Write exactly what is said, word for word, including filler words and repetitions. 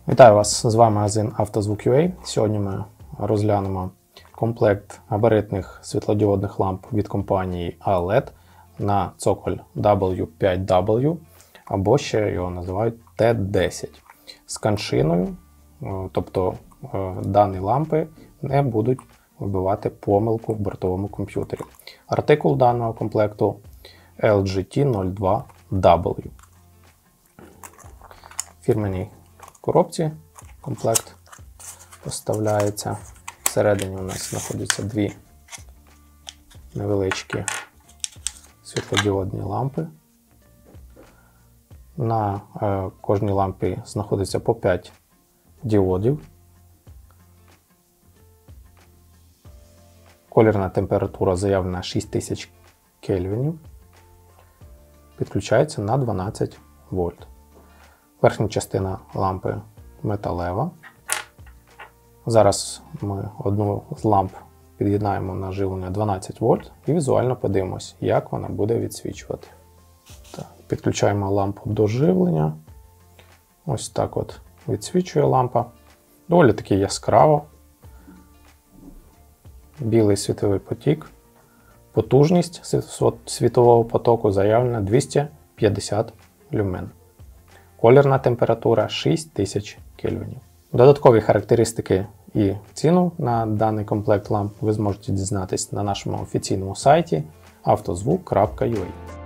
Вітаю вас, з вами магазин «Автозвук.ua». Сьогодні ми розглянемо комплект габаритних світлодіодних ламп від компанії ей ел і ді на цоколь дабл ю п'ять дабл ю, або ще його називають Т десять. З каншиною, тобто дані лампи не будуть вибивати помилку в бортовому комп'ютері. Артикул даного комплекту ел джі ті нуль два дабл ю. В фірменній коробці комплект поставляється. Всередині у нас знаходяться дві невеличкі світлодіодні лампи. На е, кожній лампі знаходиться по п'ять діодів. Колірна температура заявлена шість тисяч кельвінів. Підключається на дванадцять вольт. Верхня частина лампи металева. Зараз ми одну з ламп під'єднаємо на живлення дванадцять вольт і візуально подивимось, як вона буде відсвічувати. Так, підключаємо лампу до живлення. Ось так от відсвічує лампа. Доволі таки яскраво. Білий світловий потік. Потужність світлового потоку заявлена двісті п'ятдесят люмен. Колірна температура шість тисяч кельвінів. Додаткові характеристики і ціну на даний комплект ламп ви зможете дізнатись на нашому офіційному сайті автозвук крапка ю а.